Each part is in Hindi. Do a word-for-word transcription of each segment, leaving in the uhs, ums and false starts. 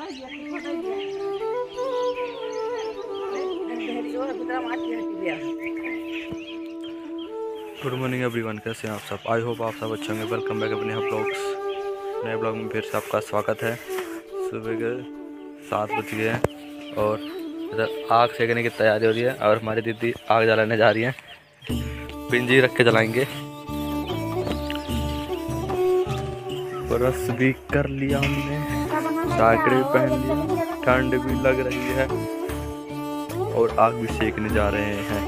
गुड मॉर्निंग एवरीवन, कैसे हैं आप सब। आई होप आप सब अच्छे होंगे। वेलकम बैक अपने यहाँ ब्लॉग्स, नए ब्लॉग में फिर से आपका स्वागत है। सुबह के सात बज गए हैं और इधर आग सेकने की तैयारी हो रही है और हमारी दीदी आग जलाने जा रही हैं। पिंजी रख के जलाएंगे। ब्रश भी कर लिया हमने, साकड़े पहन लिया, ठंड भी लग रही है और आग भी सेकने जा रहे हैं।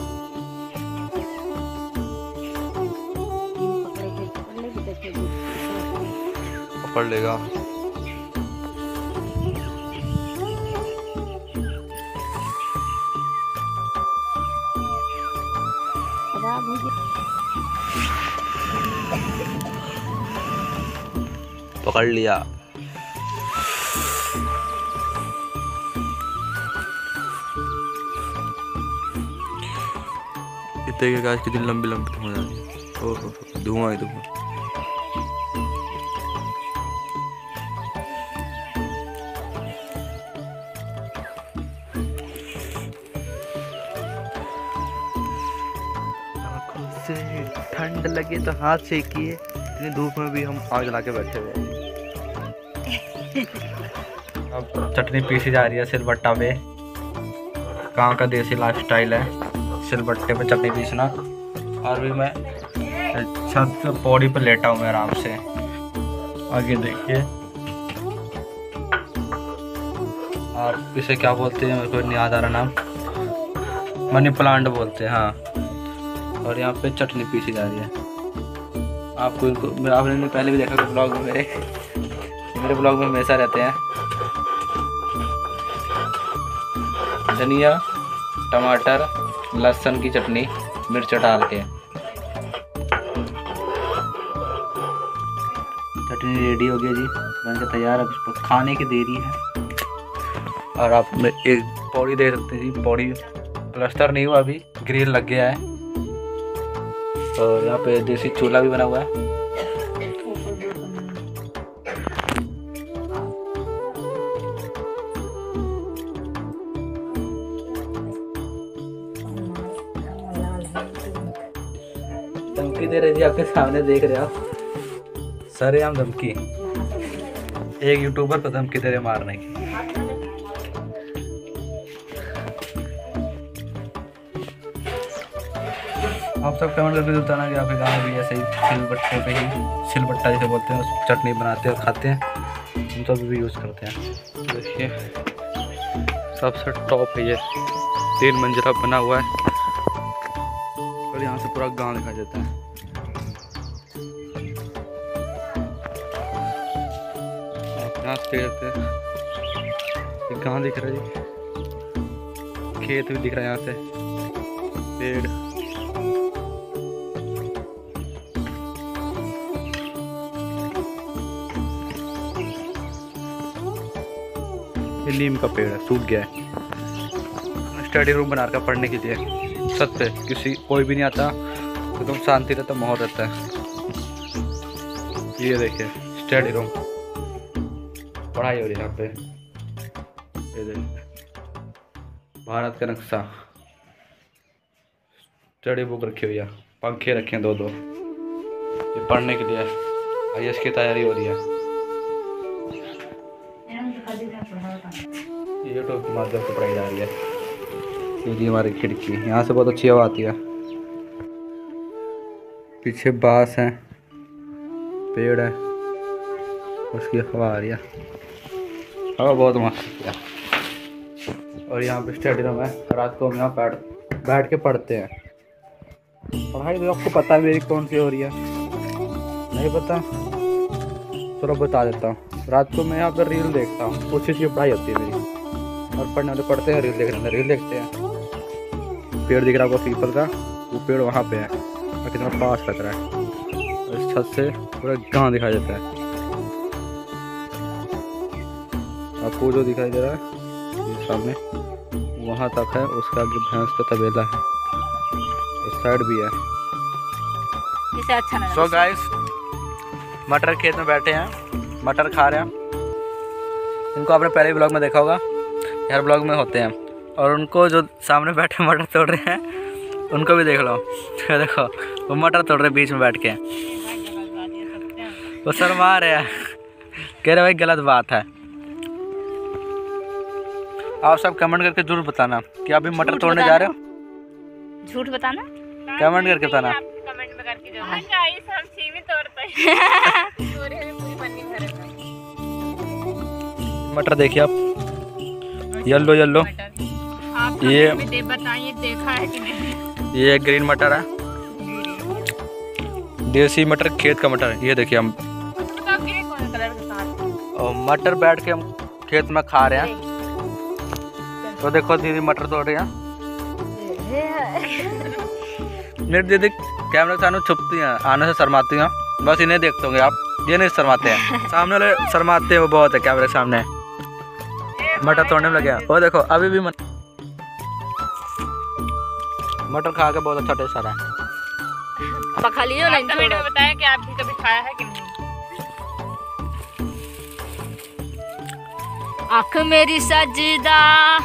पकड़ लेगा। पकड़ लिया। इतने के गाछ कितनी लंबी लंबी हो जाती है। ओह धुआं ही धुआं। से ठंड लगे तो हाथ सेकिए। इतनी धूप में भी हम आग जला के बैठे हुए हैं। अब चटनी पीसी जा रही है सिलबट्टा पे। गाँव का देसी लाइफ स्टाइल है सिलबट्टे पे चटनी पीसना। और भी मैं छत पे पौड़ी पे लेटा हूँ मैं आराम से। आगे देखिए। और इसे क्या बोलते हैं मेरे को नहीं याद आ रहा नाम। मनी प्लांट बोलते हैं हाँ। और यहाँ पे चटनी पीसी जा रही है। आपको इनको आपने पहले भी देखा ब्लॉग में, मेरे मेरे ब्लॉग में हमेशा रहते हैं। धनिया, टमाटर, लहसुन की चटनी, मिर्च डाल के चटनी रेडी हो गई जी, बनकर तैयार। अब इसको खाने की देरी है। और आप एक पौड़ी देख सकते हैं जी। पौड़ी प्लास्टर नहीं हुआ अभी, ग्रिल लग गया है। और यहाँ पे देसी चूल्हा भी बना हुआ है। धमकी दे रहे जी, आपके सामने देख रहे हो। सरेआम धमकी। एक यूट्यूबर को धमकी दे रहे मारने की। आप सब कमेंट करके बताना कि आपके गाँव में भी ऐसे ही सिलबट्टे पे ही सिलबट्टा जैसे बोलते हैं उस चटनी बनाते हैं और खाते हैं। हम तो अभी भी यूज़ करते हैं। देखिए सबसे टॉप है ये, तीन मंजिला बना हुआ है और यहाँ से पूरा गांव दिखाई देता है। आप यहाँ से देख सकते हैं गांव दिख रहा है जी, खेत भी दिख रहा है यहाँ से, पेड़। नीम का पेड़ है, सूख गया है। स्टडी रूम बना रखा पढ़ने के लिए छत पे। किसी कोई भी नहीं आता, एकदम तो शांति रहता, माहौल रहता है। ये देखिए स्टडी रूम, पढ़ाई हो रही है यहाँ पे। ये देखिए भारत का नक्शा, स्टडी बुक रखी हुई है, पंखे रखे हैं दो दो, ये पढ़ने के लिए। आई ए एस की तैयारी हो रही है। यूट्यूब के माध्यम से पढ़ाई जा रही है। ये हमारी खिड़की, यहाँ से बहुत अच्छी हवा आती है। पीछे बांस है, पेड़ है, उसकी हवा आ रही है। हवा बहुत मस्त है। और यहाँ पे स्टडी रूम है। रात को हम यहाँ बैठ बैठ के पढ़ते हैं। पढ़ाई तो आपको पता है मेरी कौन सी हो रही है, नहीं पता चलो बता देता हूँ। रात को मैं यहाँ पर रील देखता हूँ, उस चीज़ की पढ़ाई होती है मेरी। और पढ़ने वाले पढ़ते हैं, रील देखने वाले रील देखते हैं। पेड़ दिख रहा होगा पीपल का, वो पेड़ वहाँ पे है और कितना पास लग रहा है। और इस छत से पूरा गाँव दिखाई देता है। आपको जो दिखाई दे रहा है सामने वहाँ तक है, उसका आगे भैंस का तबेला है, उस साइड भी है। अच्छा सो गाइस, मटर खेत में बैठे हैं, मटर खा रहे हैं। इनको आपने पहले ब्लॉग में देखा होगा, हर ब्लॉग में होते हैं। और उनको जो सामने बैठे मटर तोड़ रहे हैं उनको भी देख लो, देखो वो मटर तोड़ रहे बीच में बैठ के, वो शर्मा रहे हैं, कह रहे भाई गलत बात है। आप सब कमेंट करके जरूर बताना कि आप भी मटर तोड़ने जा रहे हो। झूठ बताना, कमेंट करके बताना। कमेंट में करके जो गाइस हम सीमी तोड़ते हैं। तोड़े में पूरी पन्नी भरे मटर देखिए आप, येलो येलो, आप ये दे बताइए देखा है कि नहीं। ये ग्रीन मटर है, देसी मटर, खेत का मटर। ये देखिए हम कौन कलर के साथ और मटर बैठ के हम खेत में खा रहे हैं। तो देखो दीदी मटर तोड़ रही हैं। मेरी दीदी कैमरे के सामने छुपती हैं, आने से शर्माती हैं, बस इन्हें देखते होंगे आप, ये नहीं शर्माते हैं। सामने वाले शर्माते हैं वो बहुत है कैमरे के सामने। मटर तोड़ने में लगे हैं, वो देखो अभी भी मट... मटर खा के बहुत अच्छा टेस्ट आ रहा है। पका लियो ना, वीडियो में बताएं कि आप भी कभी खाया है कि नहीं। आँख मेरी सजदा,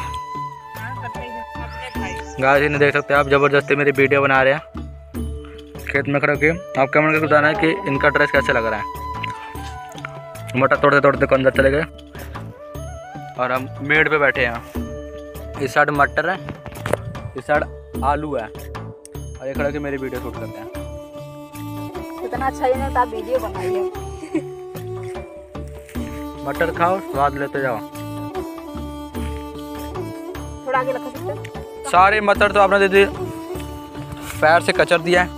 गाइस इन्हें देख सकते हैं आप, जबरदस्ती मेरी वीडियो बना रहे हैं खेत में खड़े के। आप कमेंट करके बताना है कि इनका ड्रेस कैसे लग रहा है। मटर तोड़ते तोड़ते को अंदर चले गए और हम मेड़ पे बैठे हैं। इस साइड मटर है, इस साइड आलू है, और ये खड़े के मेरी वीडियो शूट करते हैं। इतना अच्छा ही नहीं था, वीडियो बनाइए। मटर खाओ, स्वाद लेते जाओ। थोड़ा आगे रख सकते हैं। सारे मटर तो आपने दीदी पैर से कचर दिया है।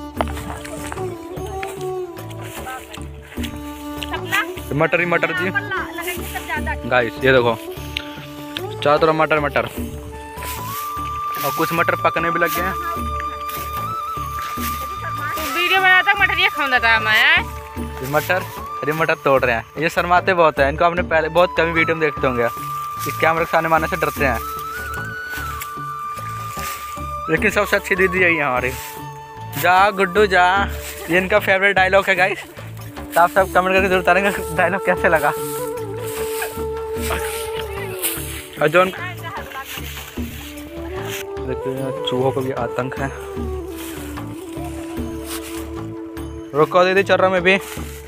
मटर ही मटर जी गाइस, ये देखो चारों तरफ मटर मटर, और कुछ मटर पकने भी लग गए हैं। वीडियो बनाता मटर ये खाऊंगा था मैं। ये मटर हरी मटर तोड़ रहे हैं, ये शर्माते बहुत हैं। इनको आपने पहले बहुत कभी वीडियो में देखते होंगे, इस कैमरे के सामने मारने से डरते हैं। लेकिन सबसे अच्छी दीदी यही है हमारी, जा गुड्डू जा, ये इनका फेवरेट डायलॉग है गाइस। तो आप सब कमेंट करके जरूर बताएंगे डायलॉग कैसे लगा। और जो देखिए चूहों को भी आतंक है। रुको दीदी चल रहा मैं भी,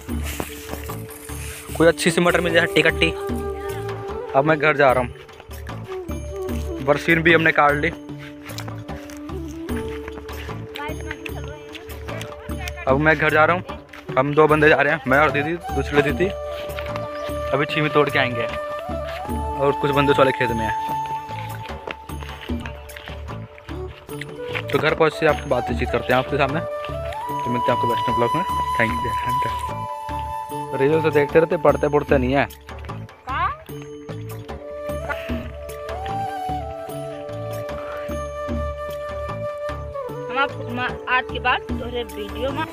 कोई अच्छी सी मटर मिल जाए हट्टी कट्टी। अब मैं घर जा रहा हूँ, बरसीन भी हमने काट ली। अब मैं घर जा रहा हूँ, हम दो बंदे जा रहे हैं, मैं और दीदी, दूसरी दीदी अभी छीमी तोड़ के आएंगे, और कुछ बंदे वाले खेत में हैं। तो घर पहुँच से आपको बातचीत करते हैं आपके सामने। तो मिलते हैं आपको बेस्ट ब्लॉग में। Thank you. रील तो देखते रहते, पढ़ते पढ़ते नहीं है। आज के बाद तोरे वीडियो में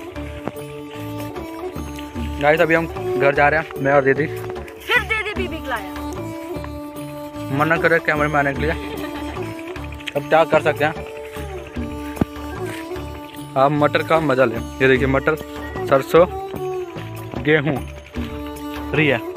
गाइस अभी हम घर जा रहे हैं, मैं और दीदी। फिर दीदी बीबी लाया, मना करे कैमरे में आने के लिए, अब क्या कर सकते हैं। आप मटर का मजा लें। ये देखिए मटर, सरसों, गेहूँ फ्री है।